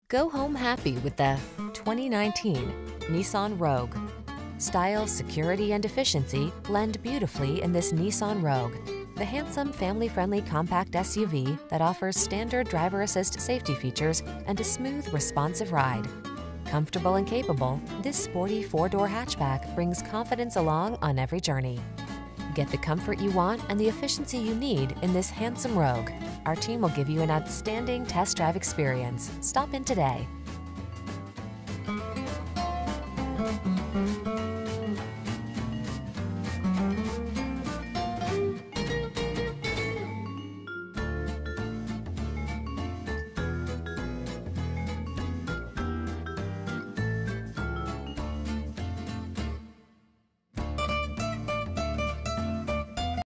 Go home happy with the 2019 Nissan Rogue. Style, security, and efficiency blend beautifully in this Nissan Rogue, the handsome, family-friendly compact SUV that offers standard driver assist safety features and a smooth, responsive ride. Comfortable and capable, this sporty four-door hatchback brings confidence along on every journey. Get the comfort you want and the efficiency you need in this handsome Rogue. Our team will give you an outstanding test drive experience. Stop in today.